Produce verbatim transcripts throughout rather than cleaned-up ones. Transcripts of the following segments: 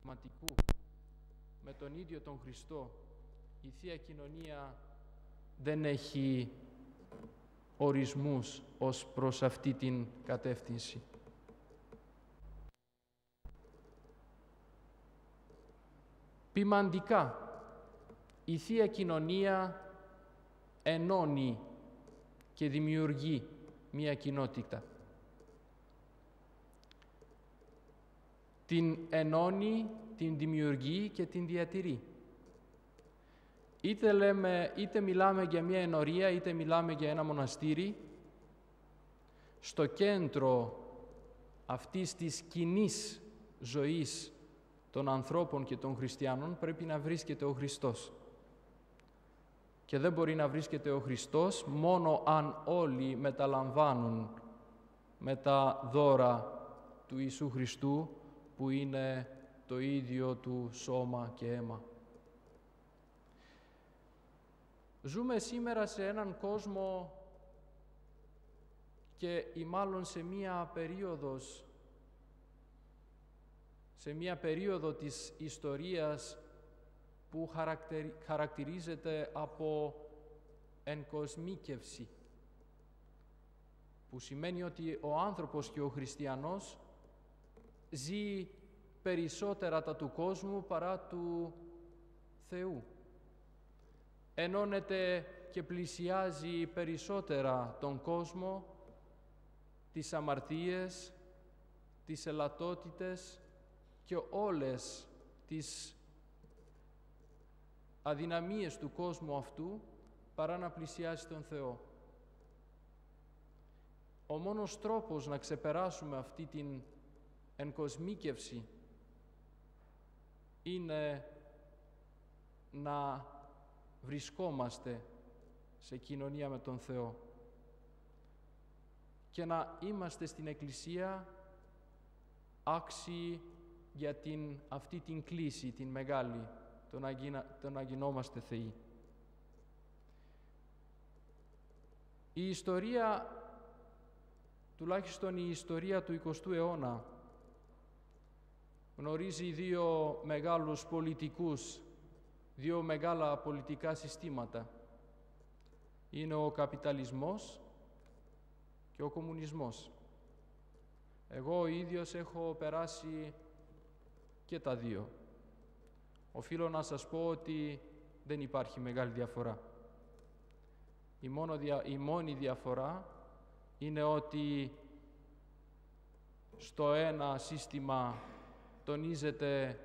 πνευματικού με τον ίδιο τον Χριστό, η Θεία Κοινωνία δεν έχει ορισμούς ως προς αυτή την κατεύθυνση. Ποιμαντικά, η Θεία Κοινωνία ενώνει και δημιουργεί μία κοινότητα. Την ενώνει, την δημιουργεί και την διατηρεί. Είτε, λέμε, είτε μιλάμε για μία ενορία, είτε μιλάμε για ένα μοναστήρι, στο κέντρο αυτής της κοινής ζωής των ανθρώπων και των χριστιανών πρέπει να βρίσκεται ο Χριστός. Και δεν μπορεί να βρίσκεται ο Χριστός μόνο αν όλοι μεταλαμβάνουν με τα δώρα του Ιησού Χριστού, που είναι το ίδιο του σώμα και αίμα. Ζούμε σήμερα σε έναν κόσμο και ή μάλλον σε μία περίοδος, σε μία περίοδο της ιστορίας που χαρακτηρίζεται από εγκοσμίκευση, που σημαίνει ότι ο άνθρωπος και ο χριστιανός ζει περισσότερα τα του κόσμου παρά του Θεού. Ενώνεται και πλησιάζει περισσότερα τον κόσμο, τις αμαρτίες, τις ελαττότητες και όλες τις αδυναμίες του κόσμου αυτού, παρά να πλησιάσει τον Θεό. Ο μόνος τρόπος να ξεπεράσουμε αυτή την εγκοσμίκευση είναι να βρισκόμαστε σε κοινωνία με τον Θεό και να είμαστε στην Εκκλησία άξιοι για την, αυτή την κλίση, την μεγάλη, το να, γίνα, το να γινόμαστε Θεοί. Η ιστορία, τουλάχιστον η ιστορία του εικοστού αιώνα, γνωρίζει δύο μεγάλους πολιτικούς, δύο μεγάλα πολιτικά συστήματα. Είναι ο καπιταλισμός και ο κομμουνισμός. Εγώ ο ίδιος έχω περάσει και τα δύο. Οφείλω να σας πω ότι δεν υπάρχει μεγάλη διαφορά. Η, μόνο δια, η μόνη διαφορά είναι ότι στο ένα σύστημα τονίζεται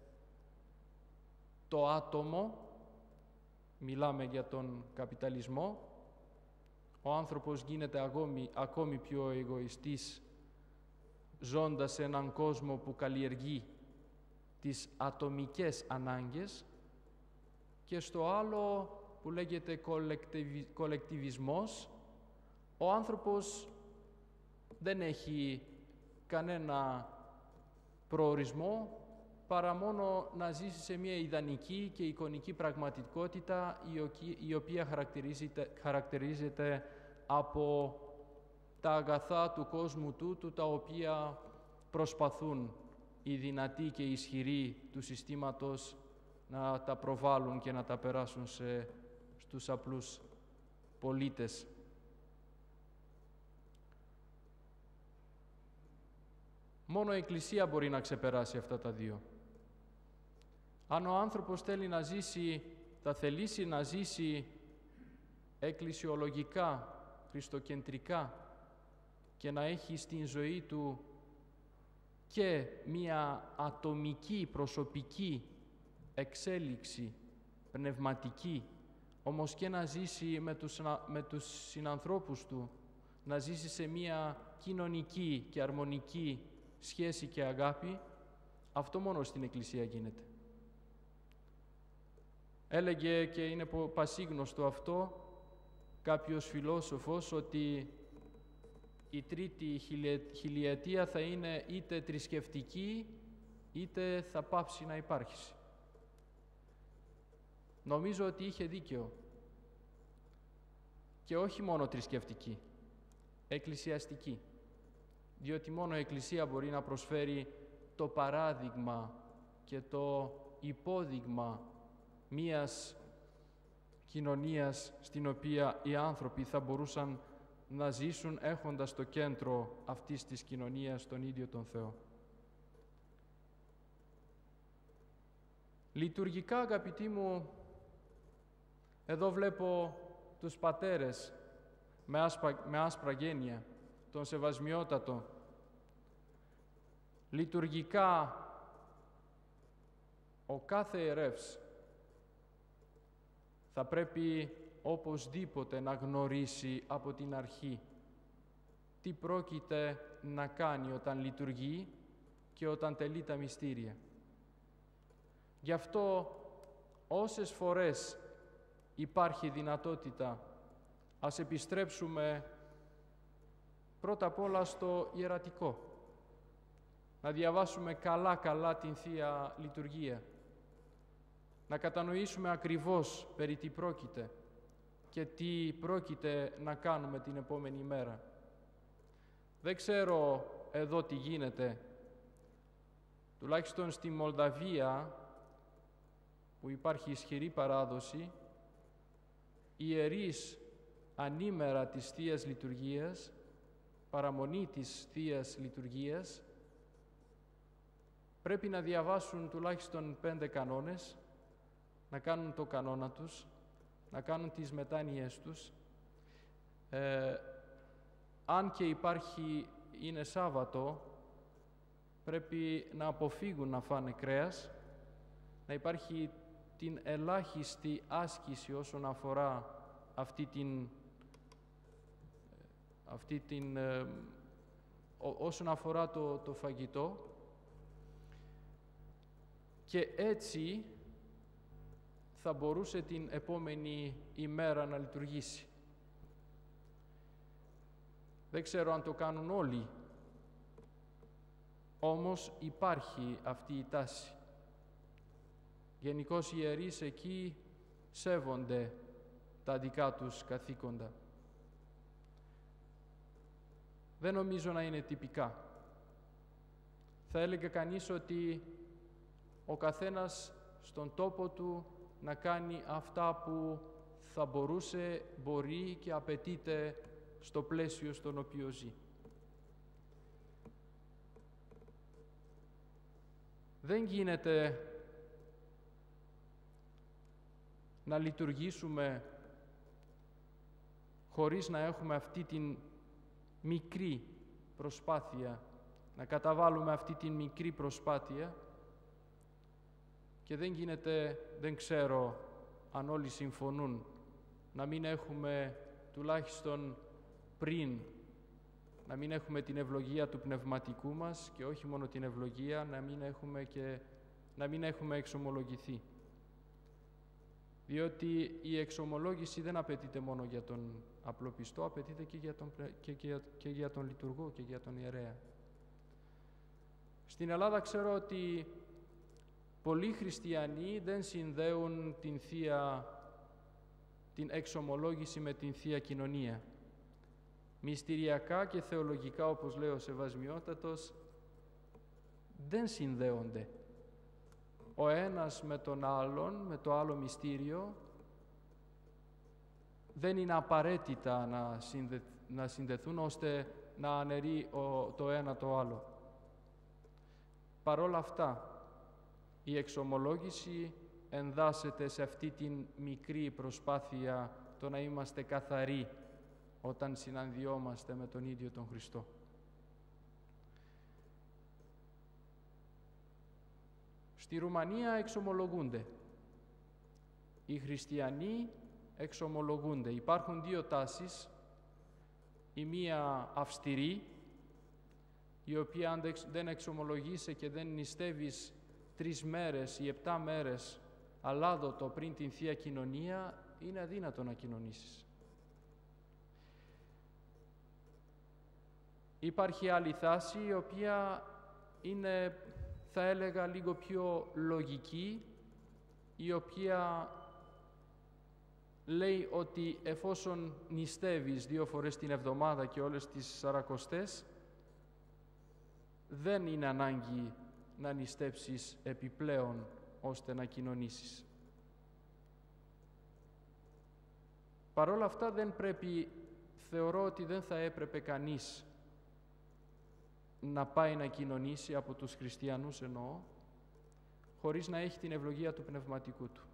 το άτομο, μιλάμε για τον καπιταλισμό, ο άνθρωπος γίνεται ακόμη, ακόμη πιο εγωιστής, ζώντας σε έναν κόσμο που καλλιεργεί τις ατομικές ανάγκες, και στο άλλο που λέγεται κολεκτιβισμός, ο άνθρωπος δεν έχει κανένα προορισμό παρά μόνο να ζήσει σε μια ιδανική και εικονική πραγματικότητα η οποία χαρακτηρίζεται, χαρακτηρίζεται από τα αγαθά του κόσμου τούτου, τα οποία προσπαθούν οι δυνατοί και οι ισχυροί του συστήματος να τα προβάλλουν και να τα περάσουν σε, στους απλούς πολίτες. Μόνο η Εκκλησία μπορεί να ξεπεράσει αυτά τα δύο. Αν ο άνθρωπος θέλει να ζήσει, θα θελήσει να ζήσει εκκλησιολογικά, χριστοκεντρικά και να έχει στην ζωή του και μία ατομική, προσωπική εξέλιξη, πνευματική, όμως και να ζήσει με τους, με τους συνανθρώπους του, να ζήσει σε μία κοινωνική και αρμονική σχέση και αγάπη, αυτό μόνο στην Εκκλησία γίνεται. Έλεγε, και είναι πασίγνωστο αυτό, κάποιος φιλόσοφος, ότι η τρίτη χιλιετία θα είναι είτε θρησκευτική, είτε θα πάψει να υπάρχει. Νομίζω ότι είχε δίκαιο. Και όχι μόνο θρησκευτική, εκκλησιαστική. Διότι μόνο η Εκκλησία μπορεί να προσφέρει το παράδειγμα και το υπόδειγμα μίας κοινωνίας στην οποία οι άνθρωποι θα μπορούσαν να ζήσουν έχοντας στο κέντρο αυτής της κοινωνίας τον ίδιο τον Θεό. Λειτουργικά, αγαπητοί μου, εδώ βλέπω τους πατέρες με άσπρα, με άσπρα γένεια, τον Σεβασμιότατο. Λειτουργικά, ο κάθε ιερεύς θα πρέπει οπωσδήποτε να γνωρίσει από την αρχή τι πρόκειται να κάνει όταν λειτουργεί και όταν τελεί τα μυστήρια. Γι' αυτό όσες φορές υπάρχει δυνατότητα, ας επιστρέψουμε πρώτα απ' όλα στο ιερατικό. Να διαβάσουμε καλά-καλά την Θεία Λειτουργία. Να κατανοήσουμε ακριβώς περί τι πρόκειται και τι πρόκειται να κάνουμε την επόμενη μέρα. Δεν ξέρω εδώ τι γίνεται. Τουλάχιστον στη Μολδαβία, που υπάρχει ισχυρή παράδοση, οι ιερείς ανήμερα της Θείας Λειτουργίας, παραμονή της Θείας Λειτουργίας, πρέπει να διαβάσουν τουλάχιστον πέντε κανόνες, να κάνουν το κανόνα τους, να κάνουν τις μετάνοιες τους. Ε, αν και υπάρχει, είναι Σάββατο, πρέπει να αποφύγουν να φάνε κρέας, να υπάρχει την ελάχιστη άσκηση όσον αφορά αυτή την, αυτή την ε, όσον αφορά το, το φαγητό, και έτσι θα μπορούσε την επόμενη ημέρα να λειτουργήσει. Δεν ξέρω αν το κάνουν όλοι, όμως υπάρχει αυτή η τάση. Γενικώς οι ιερείς εκεί σέβονται τα δικά τους καθήκοντα. Δεν νομίζω να είναι τυπικά. Θα έλεγε κανείς ότι ο καθένας στον τόπο του να κάνει αυτά που θα μπορούσε, μπορεί και απαιτείται στο πλαίσιο στον οποίο ζει. Δεν γίνεται να λειτουργήσουμε χωρίς να έχουμε αυτή την μικρή προσπάθεια, να καταβάλουμε αυτή την μικρή προσπάθεια, και δεν γίνεται, δεν ξέρω αν όλοι συμφωνούν, να μην έχουμε τουλάχιστον πριν, να μην έχουμε την ευλογία του πνευματικού μας, και όχι μόνο την ευλογία, να μην έχουμε, και, να μην έχουμε εξομολογηθεί. Διότι η εξομολόγηση δεν απαιτείται μόνο για τον απλοπιστό, απαιτείται και για τον, και, και, και για τον λειτουργό και για τον ιερέα. Στην Ελλάδα ξέρω ότι πολλοί χριστιανοί δεν συνδέουν την Θεία, την εξομολόγηση με την Θεία Κοινωνία. Μυστηριακά και θεολογικά, όπως λέει ο Σεβασμιότατος, δεν συνδέονται. Ο ένας με τον άλλον, με το άλλο μυστήριο, δεν είναι απαραίτητα να, συνδε, να συνδεθούν ώστε να αναιρεί ο, το ένα το άλλο. Παρόλα αυτά, η εξομολόγηση ενδάσεται σε αυτή την μικρή προσπάθεια το να είμαστε καθαροί όταν συναντιόμαστε με τον ίδιο τον Χριστό. Στη Ρουμανία εξομολογούνται. Οι χριστιανοί εξομολογούνται. Υπάρχουν δύο τάσεις. Η μία αυστηρή, η οποία αν δεν εξομολογείσαι και δεν νηστεύεις τρεις μέρες ή επτά μέρες αλάδωτο πριν την Θεία Κοινωνία, είναι αδύνατο να κοινωνήσεις. Υπάρχει άλλη τάση, η οποία είναι, θα έλεγα, λίγο πιο λογική, η οποία λέει ότι εφόσον νηστεύεις δύο φορές την εβδομάδα και όλες τις σαρακοστές, δεν είναι ανάγκη να νηστέψεις επιπλέον ώστε να κοινωνήσεις. Παρ' όλα αυτά δεν πρέπει, θεωρώ ότι δεν θα έπρεπε κανείς να πάει να κοινωνήσει, από τους χριστιανούς εννοώ, χωρίς να έχει την ευλογία του πνευματικού του.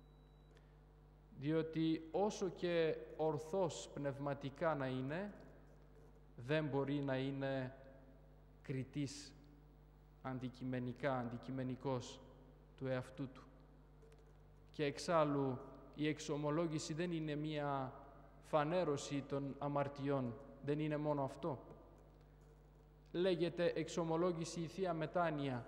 Διότι όσο και ορθός πνευματικά να είναι, δεν μπορεί να είναι κριτής αντικειμενικά, αντικειμενικός του εαυτού του. Και εξάλλου η εξομολόγηση δεν είναι μία φανέρωση των αμαρτιών, δεν είναι μόνο αυτό. Λέγεται εξομολόγηση η Θεία Μετάνοια.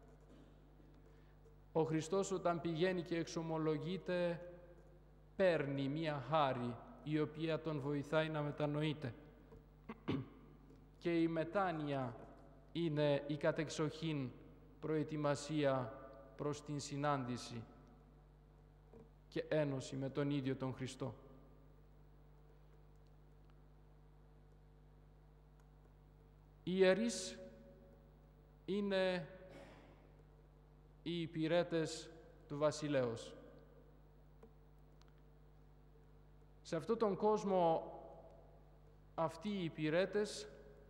Ο Χριστός όταν πηγαίνει και εξομολογείται, παίρνει μία χάρη η οποία τον βοηθάει να μετανοείται. Και η μετάνοια είναι η κατεξοχήν προετοιμασία προς την συνάντηση και ένωση με τον ίδιο τον Χριστό. Οι ιερείς είναι οι υπηρέτες του βασιλέως. Σε αυτόν τον κόσμο αυτοί οι υπηρέτες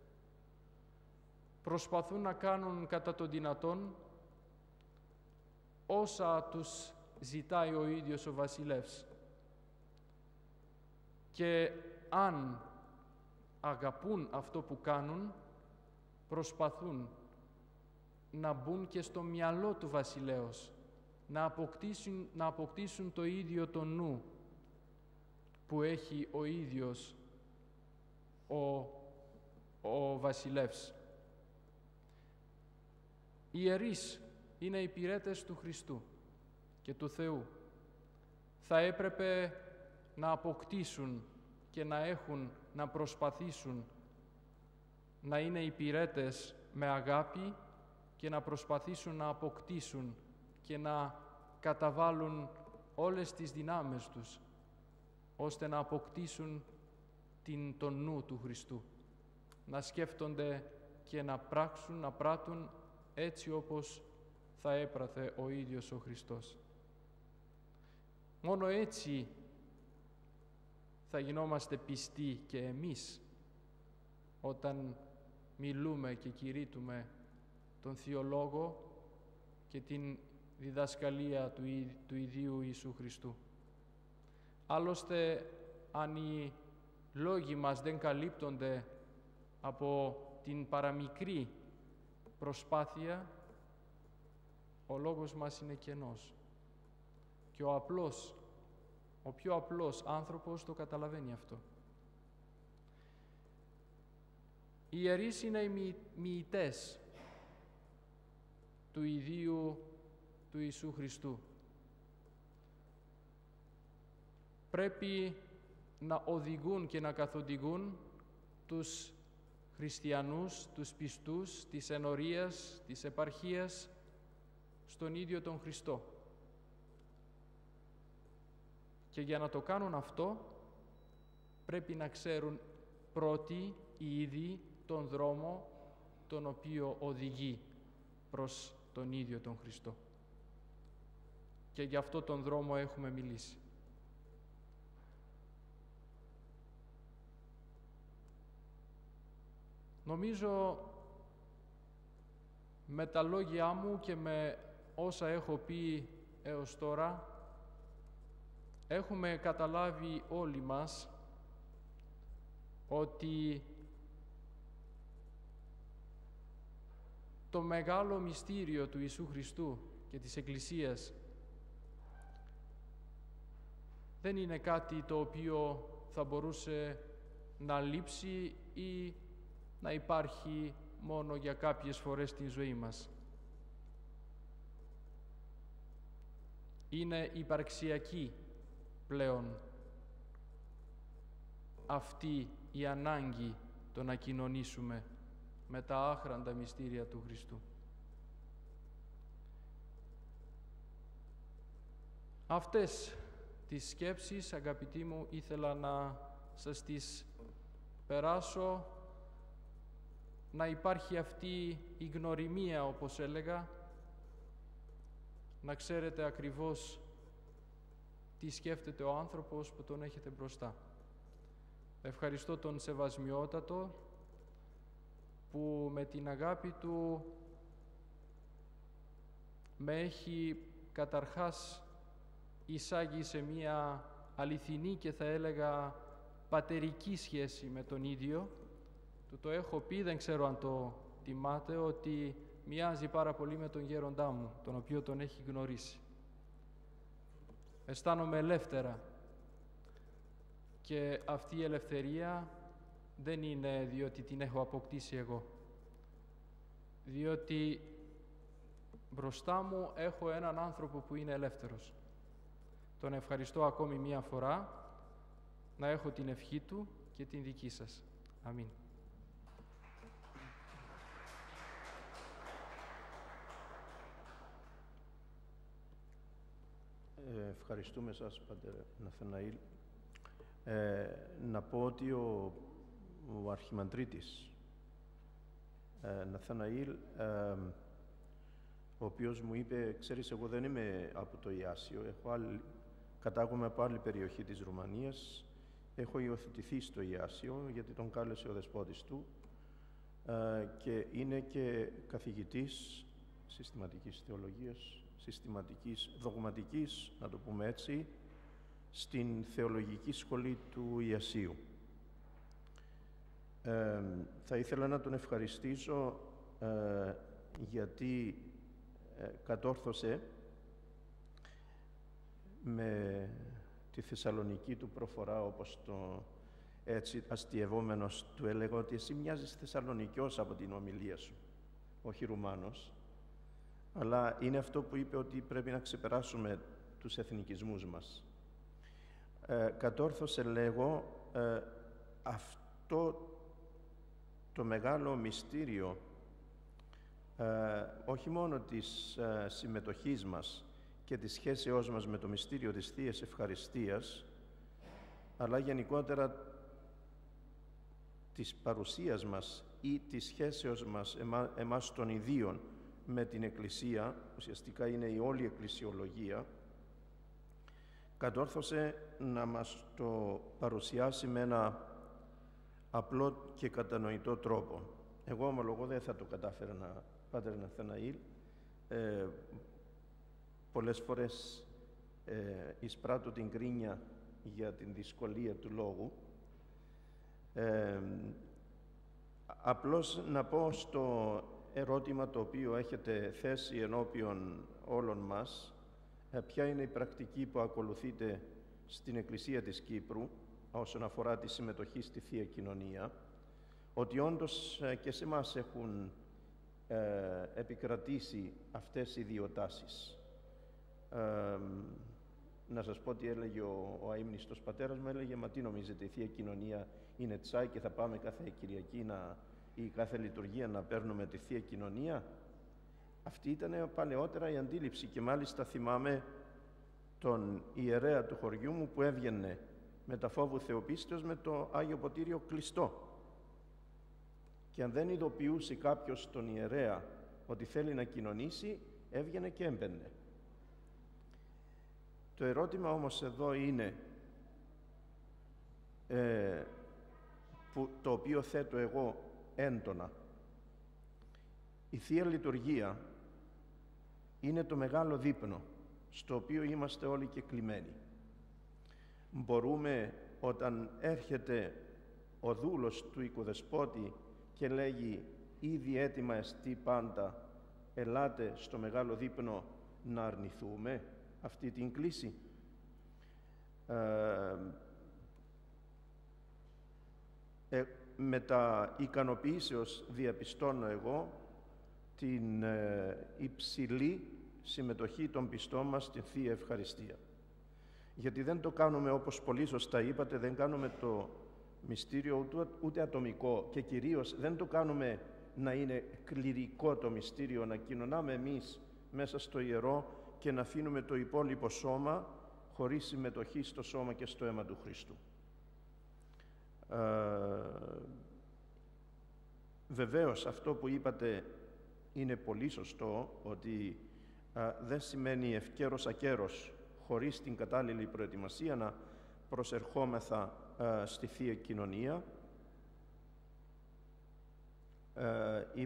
προσπαθούν να κάνουν κατά τον δυνατόν όσα τους ζητάει ο ίδιος ο βασιλεύς. Και αν αγαπούν αυτό που κάνουν, προσπαθούν να μπουν και στο μυαλό του βασιλέως, να αποκτήσουν, να αποκτήσουν το ίδιο το νου που έχει ο ίδιος ο, ο βασιλεύς. Οι ιερείς είναι υπηρέτες του Χριστού και του Θεού. Θα έπρεπε να αποκτήσουν και να έχουν, να προσπαθήσουν να είναι υπηρέτες με αγάπη και να προσπαθήσουν να αποκτήσουν και να καταβάλουν όλες τις δυνάμεις τους, ώστε να αποκτήσουν την, τον νου του Χριστού, να σκέφτονται και να πράξουν, να πράττουν έτσι όπως θα έπραθε ο ίδιος ο Χριστός. Μόνο έτσι θα γινόμαστε πιστοί και εμείς, όταν μιλούμε και κηρύττουμε τον Θείο Λόγο και την διδασκαλία του, του ιδίου Ιησού Χριστού. Άλλωστε, αν οι λόγοι μας δεν καλύπτονται από την παραμικρή προσπάθεια, ο λόγος μας είναι κενός. Και ο απλός, ο πιο απλός άνθρωπος το καταλαβαίνει αυτό. Οι ιερείς είναι οι μοιητές του ιδίου του Ιησού Χριστού. Πρέπει να οδηγούν και να καθοδηγούν τους χριστιανούς, τους πιστούς της ενορίας, της επαρχίας, στον ίδιο τον Χριστό. Και για να το κάνουν αυτό, πρέπει να ξέρουν πρώτοι ήδη τον δρόμο τον οποίο οδηγεί προς τον ίδιο τον Χριστό. Και γι' αυτό τον δρόμο έχουμε μιλήσει. Νομίζω με τα λόγια μου και με όσα έχω πει έως τώρα, έχουμε καταλάβει όλοι μας ότι το μεγάλο μυστήριο του Ιησού Χριστού και της Εκκλησίας δεν είναι κάτι το οποίο θα μπορούσε να λείψει ή να υπάρχει μόνο για κάποιες φορές στην ζωή μας. Είναι υπαρξιακή πλέον αυτή η ανάγκη το να κοινωνήσουμε με τα άχραντα μυστήρια του Χριστού. Αυτές τις σκέψεις, αγαπητοί μου, ήθελα να σας τις περάσω να υπάρχει αυτή η γνωριμία, όπως έλεγα, να ξέρετε ακριβώς τι σκέφτεται ο άνθρωπος που τον έχετε μπροστά. Ευχαριστώ τον Σεβασμιότατο που με την αγάπη του με έχει καταρχάς εισάγει σε μία αληθινή και θα έλεγα πατερική σχέση με τον ίδιο. Του το έχω πει, δεν ξέρω αν το τιμάτε, ότι μοιάζει πάρα πολύ με τον γέροντά μου, τον οποίο τον έχει γνωρίσει. Αισθάνομαι ελεύθερα και αυτή η ελευθερία δεν είναι διότι την έχω αποκτήσει εγώ, διότι μπροστά μου έχω έναν άνθρωπο που είναι ελεύθερος. Τον ευχαριστώ ακόμη μία φορά, να έχω την ευχή του και την δική σας. Αμήν. Ε, ευχαριστούμε σας, Πατέρ Ναθαναήλ. Ε, να πω ότι ο, ο Αρχιμανδρίτης ε, Ναθαναήλ, ε, ο οποίος μου είπε, ξέρεις, εγώ δεν είμαι από το Ιάσιο, έχω άλλη, κατάγομαι από άλλη περιοχή της Ρουμανίας, έχω υιοθετηθεί στο Ιάσιο, γιατί τον κάλεσε ο δεσπότης του, ε, και είναι και καθηγητής συστηματικής θεολογίας, συστηματικής δογματικής, να το πούμε έτσι, στην Θεολογική Σχολή του Ιασίου. Ε, θα ήθελα να τον ευχαριστήσω ε, γιατί ε, κατόρθωσε με τη θεσσαλονική του προφορά, όπως το έτσι αστιευόμενος του έλεγα, ότι εσύ μοιάζεις Θεσσαλονικιός από την ομιλία σου, όχι Ρουμάνος, αλλά είναι αυτό που είπε, ότι πρέπει να ξεπεράσουμε τους εθνικισμούς μας. Ε, κατόρθωσε, λέγω, ε, αυτό το μεγάλο μυστήριο, ε, όχι μόνο της ε, συμμετοχής μας και της σχέσεώς μας με το μυστήριο της Θείας Ευχαριστίας, αλλά γενικότερα της παρουσίας μας ή της σχέσεως μας εμά, εμάς των ιδίων με την Εκκλησία, ουσιαστικά είναι η όλη εκκλησιολογία, κατόρθωσε να μας το παρουσιάσει με ένα απλό και κατανοητό τρόπο. Εγώ ομολογώ δεν θα το κατάφερα, να, Πάτερ Ναθαναήλ. Ε, πολλές φορές ε, εισπράττω την κρίνια για την δυσκολία του λόγου. Ε, απλώς να πω στο ερώτημα το οποίο έχετε θέσει ενώπιον όλων μας, ποια είναι η πρακτική που ακολουθείτε στην Εκκλησία της Κύπρου όσον αφορά τη συμμετοχή στη Θεία Κοινωνία, ότι όντως και σε εμάς έχουν ε, επικρατήσει αυτές οι δύο τάσεις. Ε, να σας πω τι έλεγε ο, ο αείμνηστος πατέρας μου, έλεγε, μα τι νομίζετε, η Θεία Κοινωνία είναι τσάι και θα πάμε κάθε Κυριακή να, ή κάθε λειτουργία να παίρνουμε τη Θεία Κοινωνία? Αυτή ήταν παλαιότερα η αντίληψη, και μάλιστα θυμάμαι τον ιερέα του χωριού μου που έβγαινε με τα φόβου θεοπίστεως με το Άγιο Ποτήριο κλειστό, και αν δεν ειδοποιούσε κάποιος τον ιερέα ότι θέλει να κοινωνήσει, έβγαινε και έμπαινε. Το ερώτημα όμως εδώ είναι, ε, που, το οποίο θέτω εγώ έντονα, η Θεία Λειτουργία είναι το μεγάλο δείπνο στο οποίο είμαστε όλοι και κλειμμένοι. Μπορούμε, όταν έρχεται ο δούλος του οικοδεσπότη και λέγει «Ήδη έτοιμα εστί πάντα, ελάτε στο μεγάλο δείπνο», να αρνηθούμε αυτή την κλίση? Ε, ε, με τα ικανοποιήσεως διαπιστώνω εγώ την ε, υψηλή συμμετοχή των πιστών μας στην Θεία Ευχαριστία. Γιατί δεν το κάνουμε, όπως πολύ σωστά είπατε, δεν κάνουμε το μυστήριο ούτε, ούτε ατομικό, και κυρίως δεν το κάνουμε να είναι κληρικό το μυστήριο, να κοινωνάμε εμείς μέσα στο ιερό και να αφήνουμε το υπόλοιπο σώμα χωρίς συμμετοχή στο σώμα και στο αίμα του Χριστού. Ε, Βεβαίως, αυτό που είπατε είναι πολύ σωστό, ότι α, δεν σημαίνει ευκαιρός ακέρος, χωρίς την κατάλληλη προετοιμασία, να προσερχόμεθα α, στη Θεία Κοινωνία. Ε, η,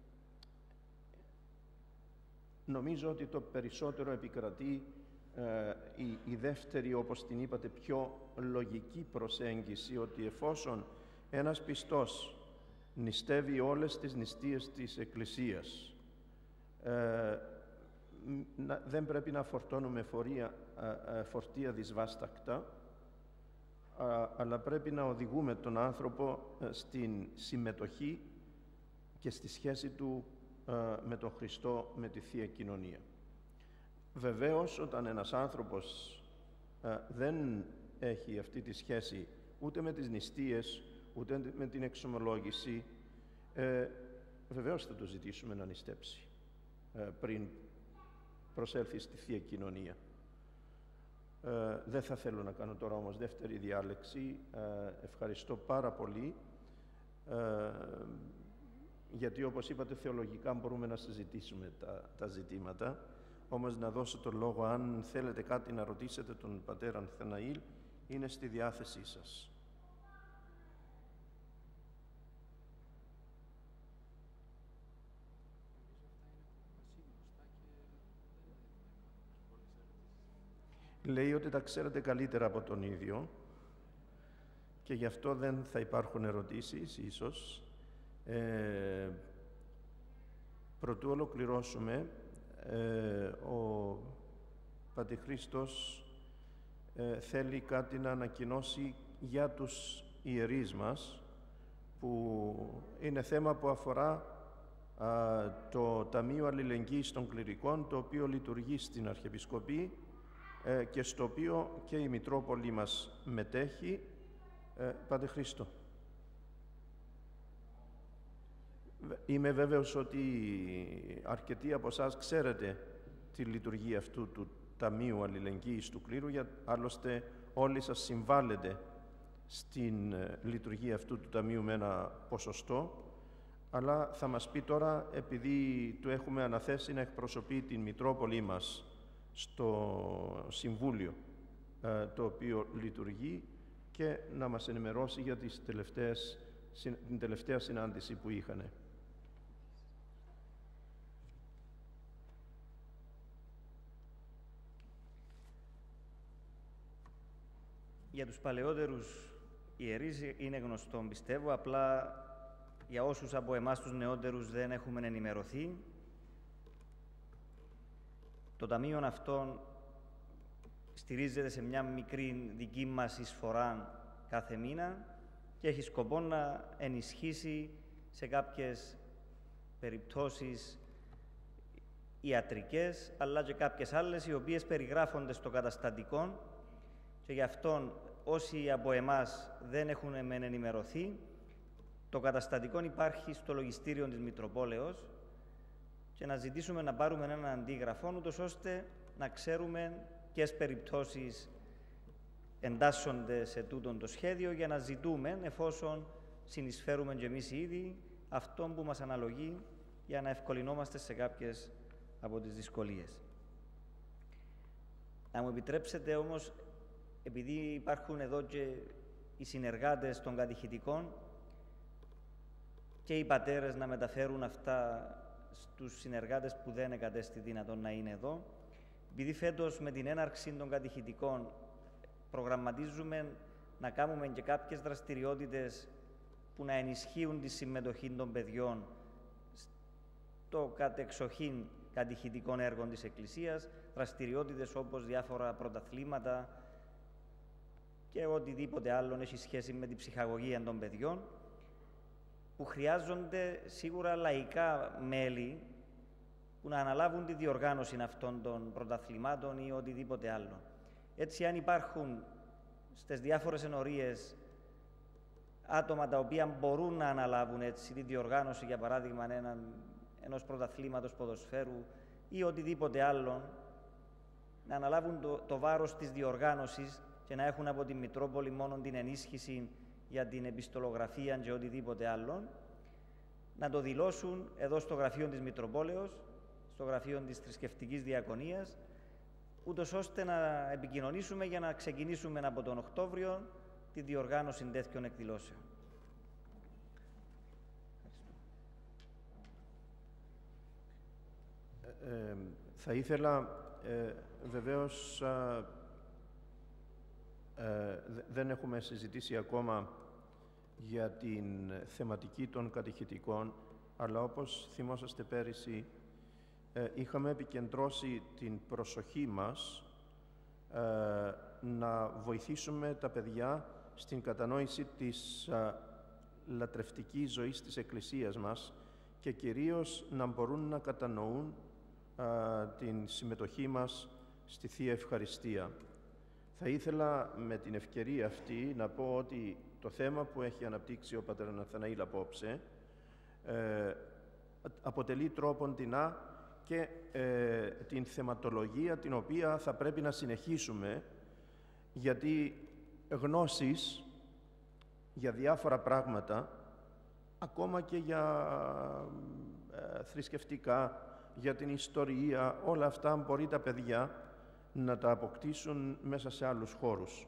νομίζω ότι το περισσότερο επικρατεί ε, η, η δεύτερη, όπως την είπατε, πιο λογική προσέγγιση, ότι εφόσον ένας πιστός νηστεύει όλες τις νηστείες της Εκκλησίας, ε, να, δεν πρέπει να φορτώνουμε φορεία, ε, ε, φορτία δυσβάστακτα, α, αλλά πρέπει να οδηγούμε τον άνθρωπο ε, στην συμμετοχή και στη σχέση του ε, με τον Χριστό, με τη Θεία Κοινωνία. Βεβαίως, όταν ένας άνθρωπος ε, δεν έχει αυτή τη σχέση ούτε με τις νηστείες, ούτε με την εξομολόγηση, ε, βεβαίως θα το ζητήσουμε να νηστέψει ε, πριν προσέλθει στη Θεία Κοινωνία. Ε, δεν θα θέλω να κάνω τώρα όμως δεύτερη διάλεξη. Ε, ευχαριστώ πάρα πολύ, ε, γιατί όπως είπατε θεολογικά μπορούμε να συζητήσουμε τα, τα ζητήματα, όμως να δώσω το λόγο, αν θέλετε κάτι να ρωτήσετε τον πατέρα Ναθαναήλ, είναι στη διάθεσή σας. Λέει ότι τα ξέρετε καλύτερα από τον ίδιο και γι' αυτό δεν θα υπάρχουν ερωτήσεις, ίσως. Ε, προτού ολοκληρώσουμε, ε, ο Πατηχρίστος ε, θέλει κάτι να ανακοινώσει για τους ιερείς μας, που είναι θέμα που αφορά α, το Ταμείο Αλληλεγγύης των Κληρικών, το οποίο λειτουργεί στην Αρχιεπισκοπή ε, και στο οποίο και η Μητρόπολη μας μετέχει. Ε, Πάτε Χρήστο. Είμαι βέβαιος ότι αρκετοί από εσάς ξέρετε τη λειτουργία αυτού του Ταμείου Αλληλεγγύης του Κλήρου, για άλλωστε όλοι σας συμβάλλετε στην λειτουργία αυτού του Ταμείου με ένα ποσοστό, αλλά θα μας πει τώρα, επειδή του έχουμε αναθέσει να εκπροσωπεί την Μητρόπολη μας στο Συμβούλιο το οποίο λειτουργεί, και να μας ενημερώσει για τις τελευταίες, την τελευταία συνάντηση που είχανε. Για τους παλαιότερους ιερείς είναι γνωστό, πιστεύω, απλά για όσους από εμάς τους νεότερους δεν έχουμε ενημερωθεί. Το Ταμείο αυτόν στηρίζεται σε μια μικρή δική μας εισφορά κάθε μήνα και έχει σκοπό να ενισχύσει σε κάποιες περιπτώσεις ιατρικές, αλλά και κάποιες άλλες οι οποίες περιγράφονται στο καταστατικό, και γι' αυτόν όσοι από εμάς δεν έχουν μεν ενημερωθεί, το καταστατικό υπάρχει στο λογιστήριο της Μητροπόλεως και να ζητήσουμε να πάρουμε ένα αντίγραφο, ούτως ώστε να ξέρουμε ποιες περιπτώσεις εντάσσονται σε τούτον το σχέδιο, για να ζητούμε, εφόσον συνεισφέρουμε και εμείς ήδη, αυτό που μας αναλογεί, για να ευκολυνόμαστε σε κάποιες από τις δυσκολίες. Να μου επιτρέψετε όμως, επειδή υπάρχουν εδώ και οι συνεργάτες των κατηχητικών και οι πατέρες, να μεταφέρουν αυτά στους συνεργάτες που δεν εκατέστη δυνατόν να είναι εδώ, επειδή φέτος με την έναρξη των κατηχητικών προγραμματίζουμε να κάνουμε και κάποιες δραστηριότητες που να ενισχύουν τη συμμετοχή των παιδιών στο κατεξοχήν κατηχητικών έργων της Εκκλησίας, δραστηριότητες όπως διάφορα πρωταθλήματα και οτιδήποτε άλλο έχει σχέση με την ψυχαγωγία των παιδιών, που χρειάζονται σίγουρα λαϊκά μέλη που να αναλάβουν τη διοργάνωση αυτών των πρωταθλημάτων ή οτιδήποτε άλλο. Έτσι, αν υπάρχουν στις διάφορες ενορίες άτομα τα οποία μπορούν να αναλάβουν έτσι τη διοργάνωση, για παράδειγμα έναν, ενός πρωταθλήματος ποδοσφαίρου ή οτιδήποτε άλλο, να αναλάβουν το, το βάρος της διοργάνωσης και να έχουν από τη Μητρόπολη μόνο την ενίσχυση για την επιστολογραφία και οτιδήποτε άλλο, να το δηλώσουν εδώ στο γραφείο της Μητροπόλεως, στο γραφείο της Θρησκευτικής Διακονίας, ούτως ώστε να επικοινωνήσουμε για να ξεκινήσουμε από τον Οκτώβριο τη διοργάνωση τέτοιων εκδηλώσεων. Ε, θα ήθελα, ε, βεβαίως, α, ε, δεν έχουμε συζητήσει ακόμα για την θεματική των κατηχητικών, αλλά όπως θυμόσαστε πέρυσι, ε, είχαμε επικεντρώσει την προσοχή μας ε, να βοηθήσουμε τα παιδιά στην κατανόηση της α, λατρευτικής ζωής της Εκκλησίας μας και κυρίως να μπορούν να κατανοούν α, την συμμετοχή μας στη Θεία Ευχαριστία. Θα ήθελα με την ευκαιρία αυτή να πω ότι το θέμα που έχει αναπτύξει ο πατέρ Ναθαναήλ απόψε ε, αποτελεί τρόπον τεινά και ε, την θεματολογία την οποία θα πρέπει να συνεχίσουμε, γιατί γνώσεις για διάφορα πράγματα, ακόμα και για ε, θρησκευτικά, για την ιστορία, όλα αυτά μπορεί τα παιδιά να τα αποκτήσουν μέσα σε άλλους χώρους.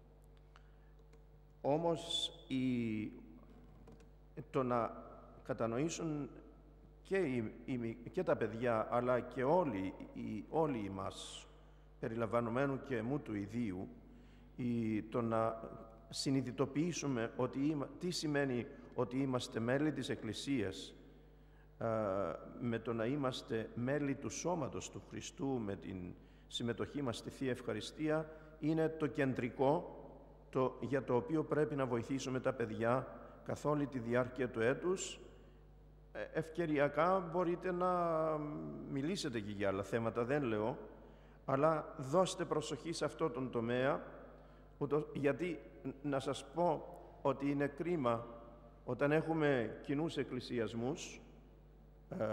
Όμως η, το να κατανοήσουν και, οι, οι, και τα παιδιά, αλλά και όλοι, οι, όλοι μας, περιλαμβανομένου και εμού του ιδίου, η, το να συνειδητοποιήσουμε ότι, τι σημαίνει ότι είμαστε μέλη της Εκκλησίας, α, με το να είμαστε μέλη του σώματος του Χριστού, με την συμμετοχή μας στη Θεία Ευχαριστία, είναι το κεντρικό το, για το οποίο πρέπει να βοηθήσουμε τα παιδιά καθ' όλη τη διάρκεια του έτους. Ευκαιριακά μπορείτε να μιλήσετε και για άλλα θέματα, δεν λέω, αλλά δώστε προσοχή σε αυτό τον τομέα, γιατί να σας πω ότι είναι κρίμα όταν έχουμε κοινούς εκκλησιασμούς ε,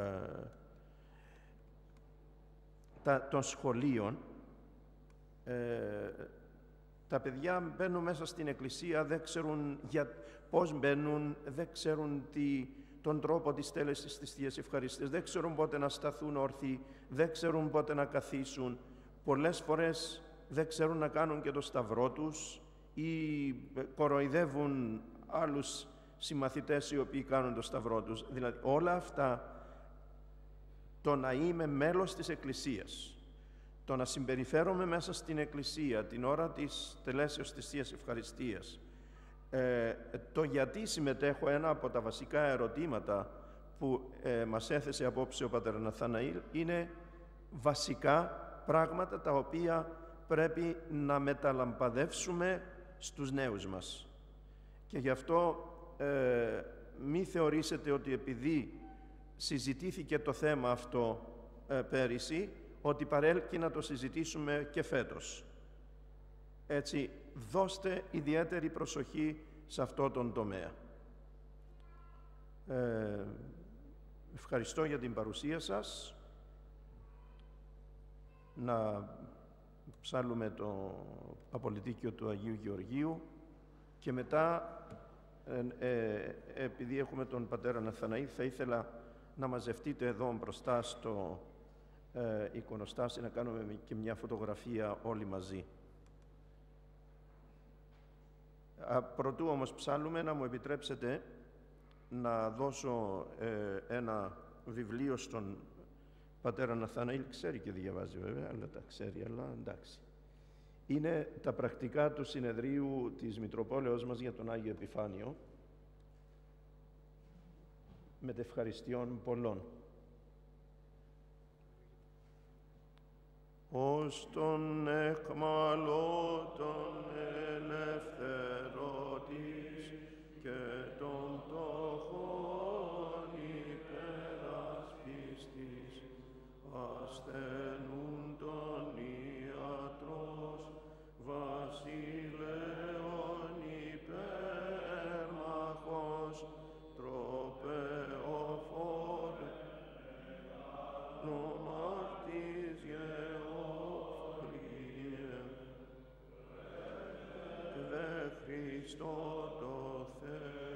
τα, των σχολείων, ε, τα παιδιά μπαίνουν μέσα στην εκκλησία, δεν ξέρουν για, πώς μπαίνουν, δεν ξέρουν τι, τον τρόπο της τέλεσης της Θείας Ευχαριστίας, δεν ξέρουν πότε να σταθούν όρθιοι, δεν ξέρουν πότε να καθίσουν, πολλές φορές δεν ξέρουν να κάνουν και το σταυρό τους ή κοροϊδεύουν άλλους συμμαθητές οι οποίοι κάνουν το σταυρό τους. Δηλαδή όλα αυτά, το να είμαι μέλος της Εκκλησίας, το να συμπεριφέρομαι μέσα στην Εκκλησία την ώρα της τελέσεως της Θείας Ευχαριστίας, ε, το γιατί συμμετέχω, ένα από τα βασικά ερωτήματα που ε, μας έθεσε απόψε ο πατέρ Ναθαναήλ, είναι βασικά πράγματα τα οποία πρέπει να μεταλαμπαδεύσουμε στους νέους μας. Και γι' αυτό ε, μη θεωρήσετε ότι επειδή συζητήθηκε το θέμα αυτό ε, πέρυσι, ότι παρέλκει να το συζητήσουμε και φέτος. Έτσι, δώστε ιδιαίτερη προσοχή σε αυτό τον τομέα. Ε, ευχαριστώ για την παρουσία σας. Να ψάλουμε το απολυτίκιο του Αγίου Γεωργίου και μετά, ε, ε, επειδή έχουμε τον πατέρα Ναθαναήλ, θα ήθελα να μαζευτείτε εδώ μπροστά στο ε, εικονοστάσι, να κάνουμε και μια φωτογραφία όλοι μαζί. Α, προτού όμως ψάλουμε, να μου επιτρέψετε να δώσω ε, ένα βιβλίο στον πατέρα Ναθαναήλ. Ξέρει και διαβάζει βέβαια, αλλά τα ξέρει, αλλά εντάξει. Είναι τα πρακτικά του συνεδρίου της Μητροπόλεως μας για τον Άγιο Επιφάνιο, μετευχαριστειών πολλών. Ως τον εχμαλώτων ελευθερώτης και τον τόχων υπερασπιστής, ασθενούν τον ιατρός, βασιλέων υπέρμαχος, τροπεοφόρε, νομάρτης γεωφλίε, δε Χριστό το Θεό.